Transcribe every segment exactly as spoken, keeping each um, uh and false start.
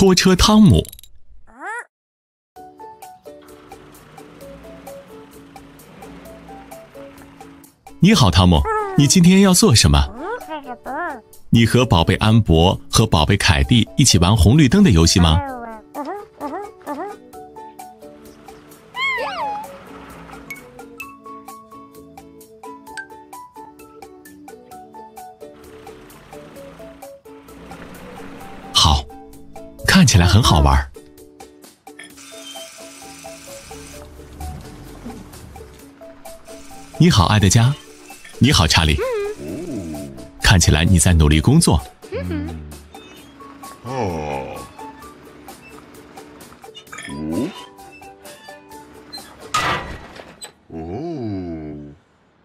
拖车汤姆。你好，汤姆，你今天要做什么？你和宝贝安博和宝贝凯蒂一起玩红绿灯的游戏吗？好，看起来很好玩。你好，爱德加。你好，查理。看起来你在努力工作。 哦。哦。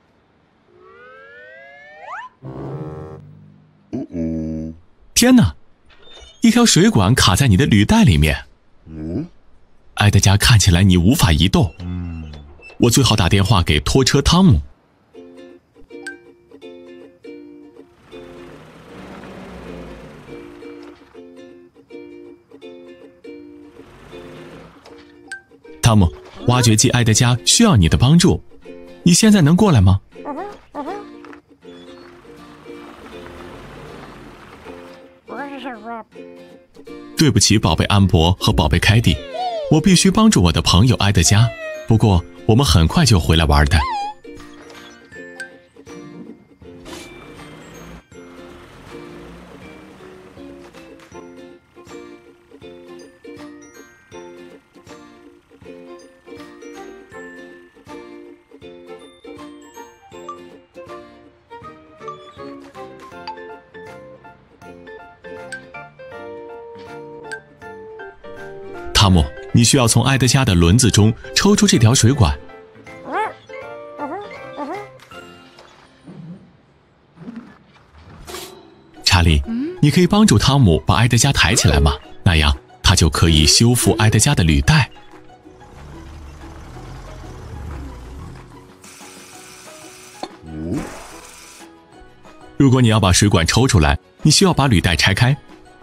哦。 天哪！一条水管卡在你的履带里面。 嗯。 埃德加，看起来你无法移动。 嗯。 我最好打电话给拖车汤姆。汤姆，挖掘机埃德加需要你的帮助，你现在能过来吗？对不起，宝贝安博和宝贝凯蒂，我必须帮助我的朋友埃德加，不过我们很快就回来玩的。汤姆，你需要从埃德加的轮子中抽出这条水管。查理，你可以帮助汤姆把埃德加抬起来吗？那样他就可以修复埃德加的履带。如果你要把水管抽出来，你需要把履带拆开。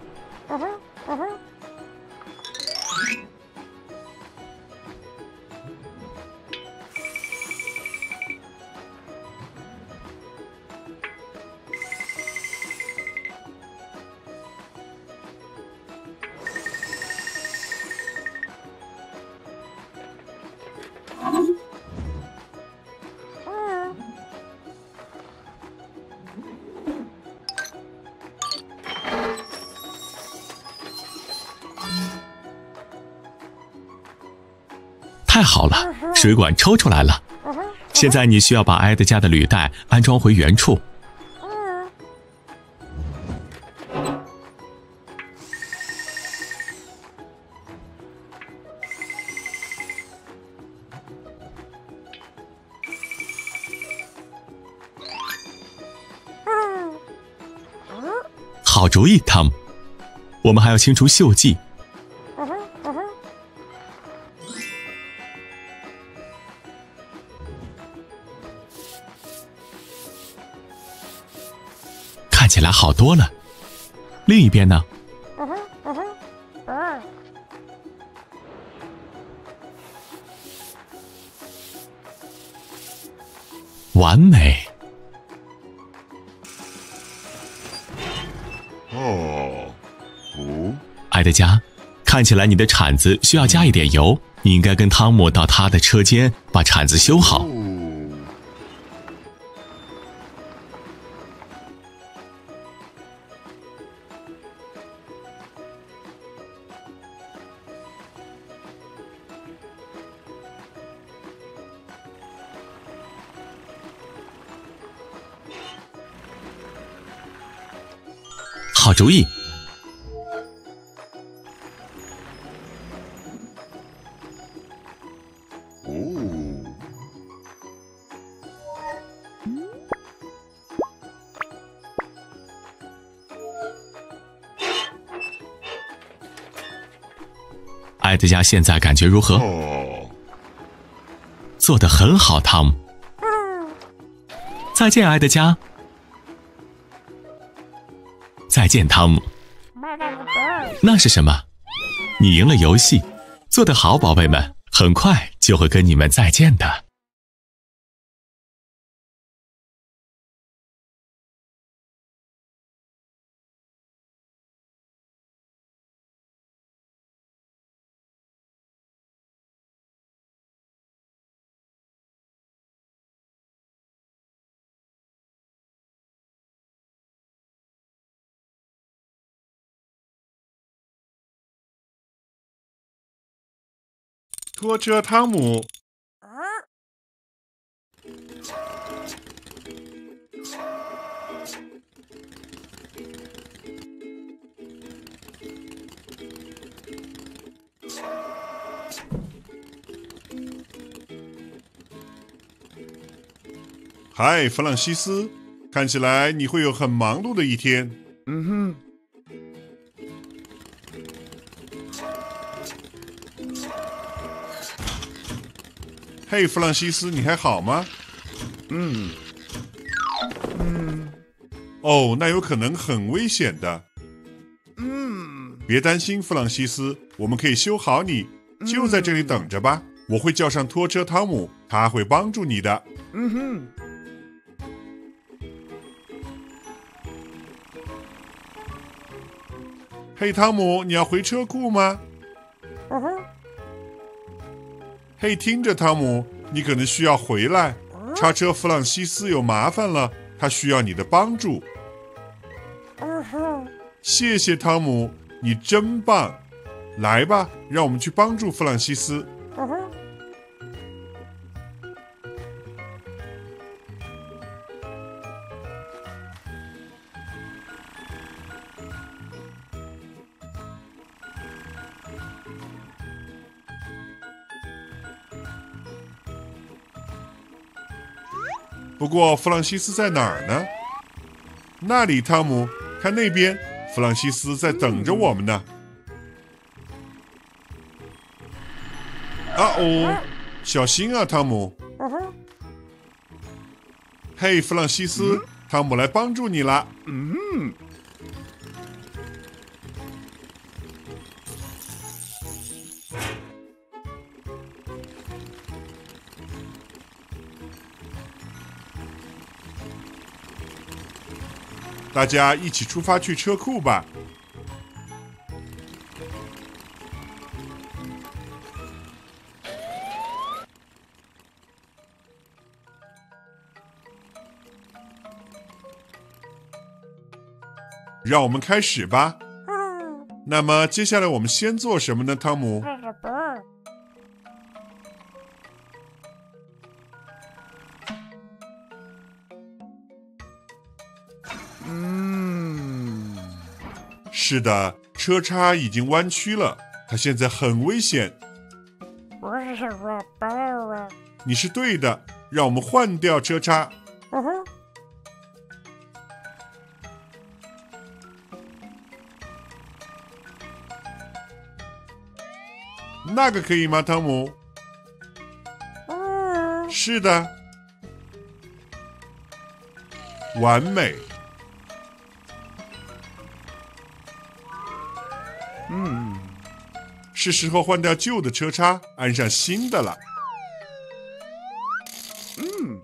太好了，水管抽出来了。现在你需要把埃德加的履带安装回原处。好主意，汤姆。我们还要清除锈迹。看起来好多了。另一边呢？完美。 哦。哦。 埃德加，看起来你的铲子需要加一点油，你应该跟汤姆到他的车间把铲子修好。好主意。 哦。 埃德加现在感觉如何？ 哦。 做得很好，汤姆。再见，埃德加。再见，汤姆。那是什么？ 你赢了游戏，做得好，宝贝们，很快就会跟你们再见的。 拖车汤姆，嗨，弗朗西斯，看起来你会有很忙碌的一天。嗯哼。嘿，弗朗西斯，你还好吗？嗯，嗯，哦，那有可能很危险的。嗯，别担心，弗朗西斯，我们可以修好你，就在这里等着吧。我会叫上拖车汤姆，他会帮助你的。嗯哼。嘿，汤姆，你要回车库吗？嗯哼。嘿，听着，汤姆，你可能需要回来。叉车弗朗西斯有麻烦了，他需要你的帮助。谢谢，汤姆，你真棒。来吧，让我们去帮助弗朗西斯。不过弗朗西斯在哪儿呢？那里，汤姆，看那边，弗朗西斯在等着我们呢。啊哦，小心啊，汤姆。嘿，弗朗西斯，汤姆来帮助你了。嗯。大家一起出发去车库吧。让我们开始吧。那么接下来我们先做什么呢，汤姆？嗯，是的，车叉已经弯曲了，它现在很危险。你是对的，让我们换掉车叉。嗯哼。那个可以吗，汤姆？嗯，是的，完美。嗯，是时候换掉旧的车叉，安上新的了。嗯，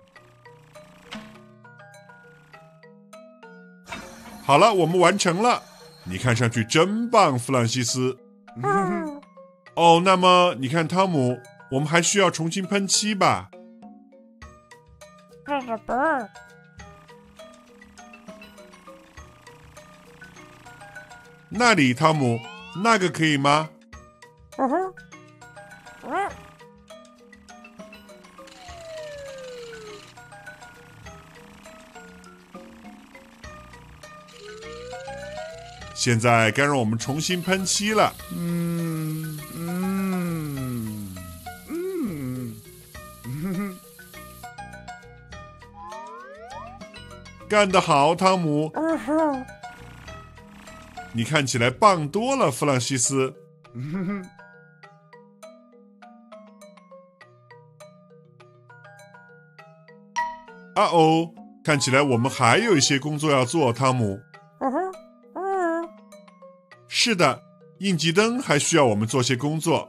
好了，我们完成了。你看上去真棒，弗朗西斯。嗯。哦，那么你看，汤姆，我们还需要重新喷漆吧？那里，汤姆，那个可以吗？嗯哼。现在该让我们重新喷漆了。嗯嗯嗯嗯，干得好，汤姆。嗯哼。你看起来棒多了，弗朗西斯。嗯哼。啊哦，看起来我们还有一些工作要做，汤姆。嗯哼。是的， 应急灯还需要我们做些工作。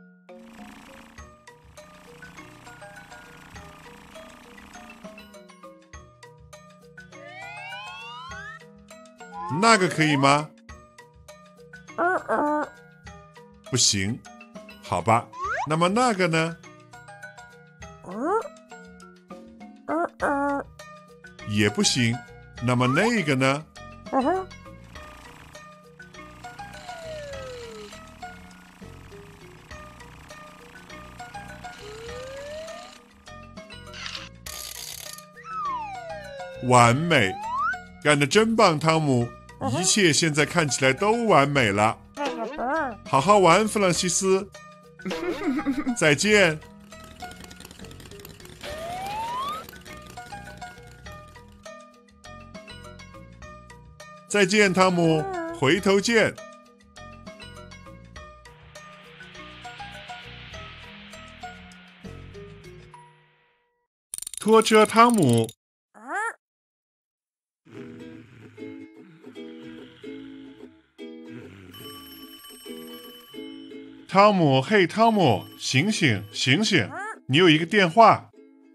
那个可以吗？不行。好吧，那么那个呢？也不行。那么那个呢？完美，干得真棒，汤姆！一切现在看起来都完美了。好好玩，弗朗西斯。再见。再见，汤姆，回头见。拖车汤姆。汤姆，嘿，汤姆，醒醒，醒醒！你有一个电话。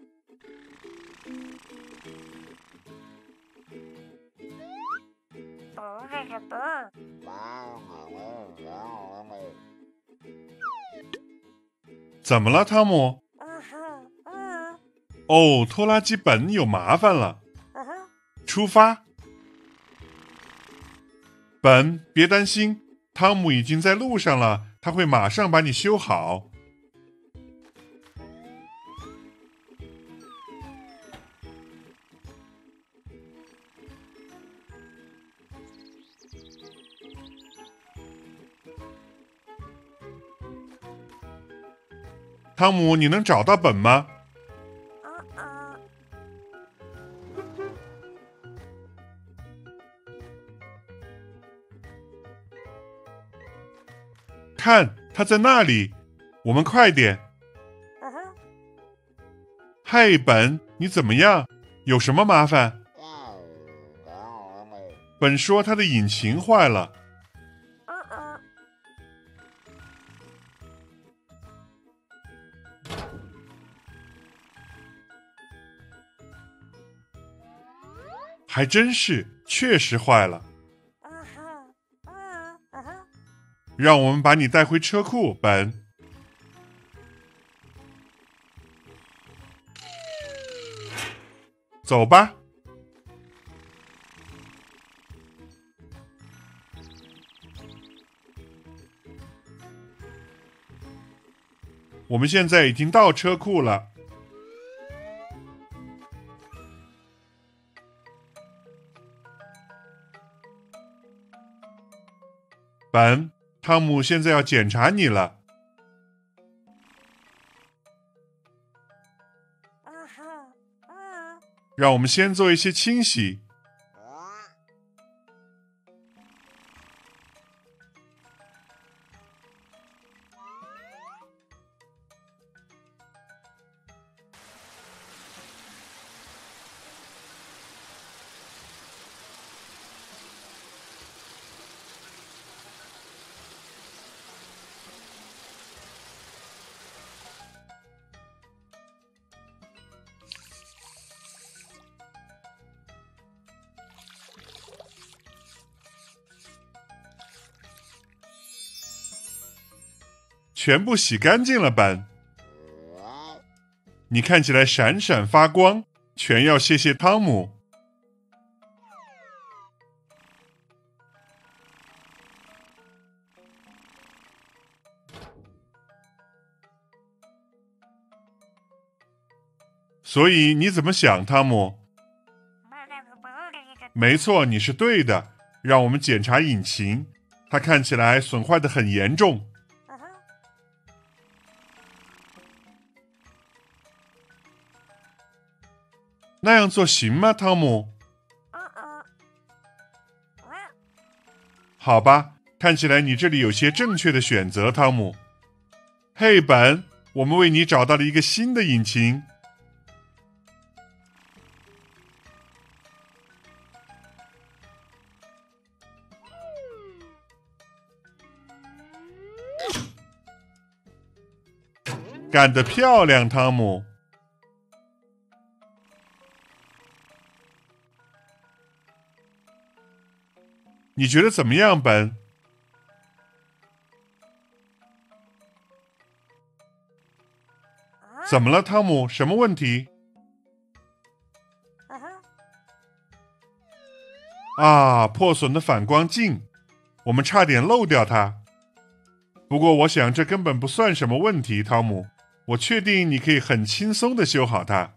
怎么了，汤姆？哦，拖拉机本有麻烦了。出发。本，别担心，汤姆已经在路上了。他会马上把你修好。汤姆，你能找到本吗？看，他在那里，我们快点。嘿，本，你怎么样？有什么麻烦？本说他的引擎坏了。还真是，确实坏了。让我们把你带回车库，本。走吧。我们现在已经到车库了。本，汤姆现在要检查你了。让我们先做一些清洗。全部洗干净了，本。你看起来闪闪发光，全要谢谢汤姆。所以你怎么想，汤姆？没错，你是对的。让我们检查引擎，它看起来损坏得很严重。那样做行吗，汤姆？好吧，看起来你这里有些正确的选择，汤姆。嘿，本，我们为你找到了一个新的引擎。 干得漂亮，汤姆！你觉得怎么样，本？怎么了，汤姆？什么问题？啊，破损的反光镜，我们差点漏掉它。不过我想这根本不算什么问题，汤姆。我确定你可以很轻松地修好它。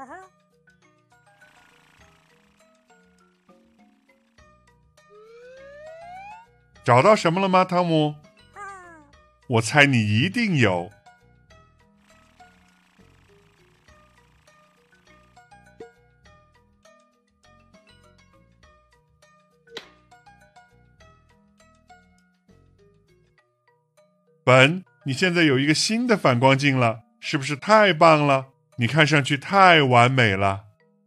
找到什么了吗，汤姆？我猜你一定有。本，你现在有一个新的反光镜了，是不是太棒了？你看上去太完美了。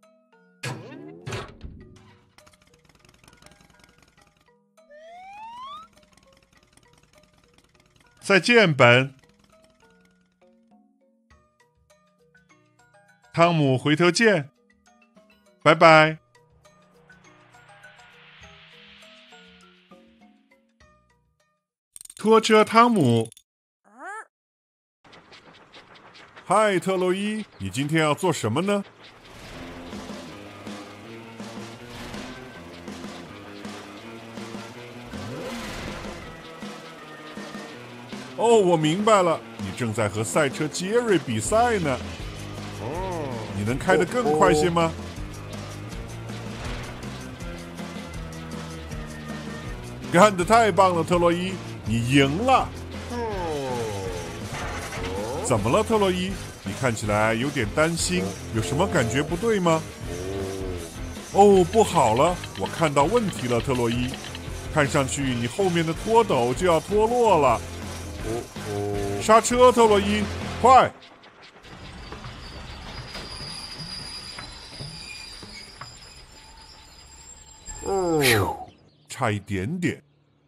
再见，本。汤姆，回头见。拜拜。拖车汤姆。嗨，特洛伊，你今天要做什么呢？哦，我明白了，你正在和赛车杰瑞比赛呢。哦，你能开得更快些吗？干得太棒了，特洛伊，你赢了。怎么了，特洛伊？你看起来有点担心，有什么感觉不对吗？哦，不好了，我看到问题了，特洛伊。看上去你后面的拖斗就要脱落了。哦哦，刹车，特洛伊，快！哦，差一点点。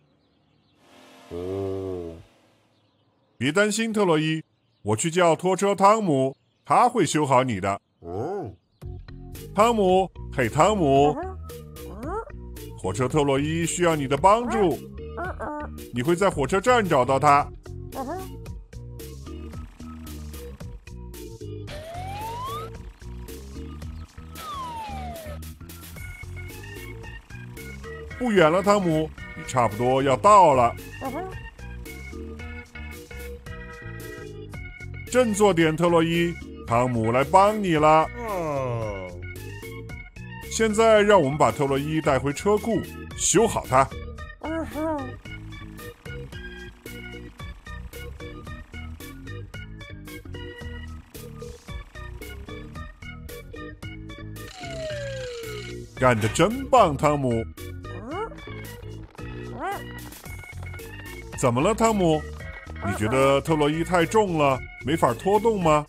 哦，别担心，特洛伊，我去叫拖车汤姆，他会修好你的。哦，汤姆，嘿，汤姆，火车特洛伊需要你的帮助，你会在火车站找到他。不远了，汤姆，你差不多要到了。振作点，特洛伊，汤姆来帮你了。现在让我们把特洛伊带回车库，修好它。干得真棒，汤姆！怎么了，汤姆？你觉得特洛伊太重了，没法拖动吗？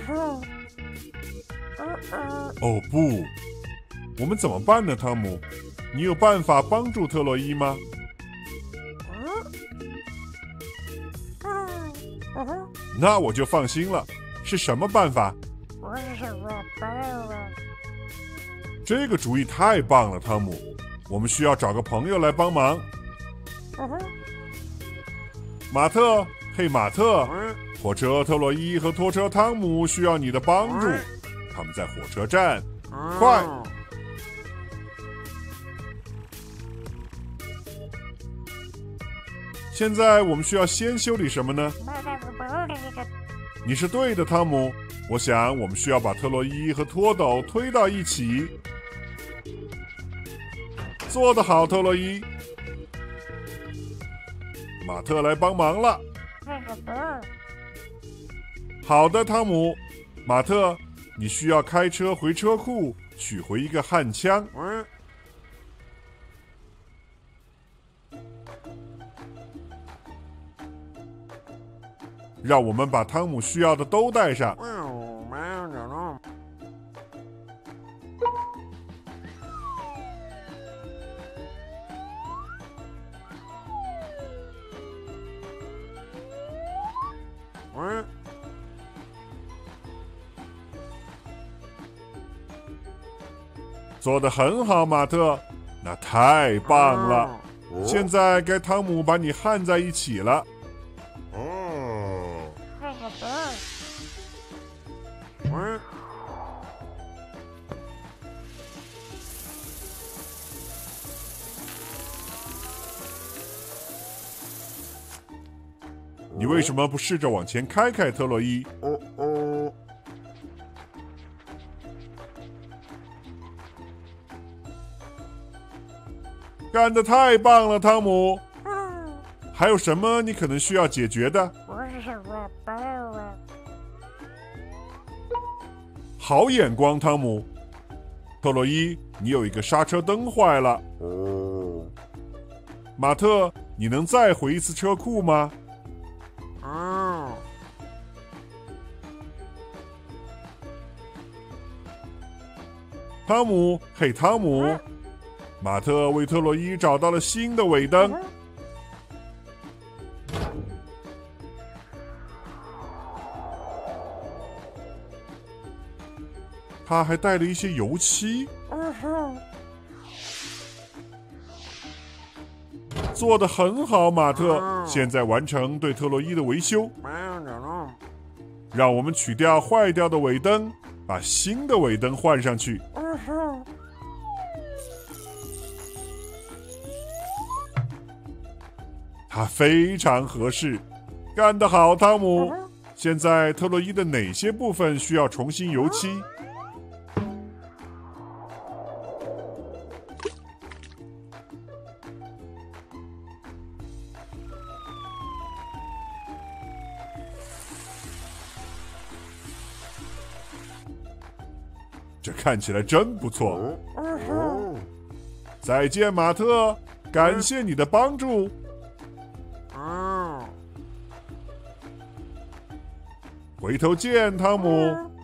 哦不，我们怎么办呢，汤姆？你有办法帮助特洛伊吗？那我就放心了。是什么办法？这个主意太棒了，汤姆！我们需要找个朋友来帮忙。马特，嘿，马特，火车特洛伊和拖车汤姆需要你的帮助。他们在火车站，快！现在我们需要先修理什么呢？你是对的，汤姆。我想我们需要把特洛伊和拖斗推到一起。做得好，特洛伊。马特来帮忙了。好的，汤姆。马特，你需要开车回车库取回一个焊枪。让我们把汤姆需要的都带上。 做得很好，马特，那太棒了。现在该汤姆把你焊在一起了。 哦， 你为什么不试着往前开开，特洛伊？ 哦哦， 干得太棒了，汤姆！还有什么你可能需要解决的？好眼光，汤姆。特洛伊，你有一个刹车灯坏了。 哦， 马特，你能再回一次车库吗？ 哦， 汤姆，嘿，汤姆！马特为特洛伊找到了新的尾灯。他还带了一些油漆。做得很好，马特。现在完成对特洛伊的维修。让我们取掉坏掉的尾灯，把新的尾灯换上去。它非常合适，干得好，汤姆！现在特洛伊的哪些部分需要重新油漆？这看起来真不错。 哦， 再见，马特，感谢你的帮助。 哦， 回头见，汤姆。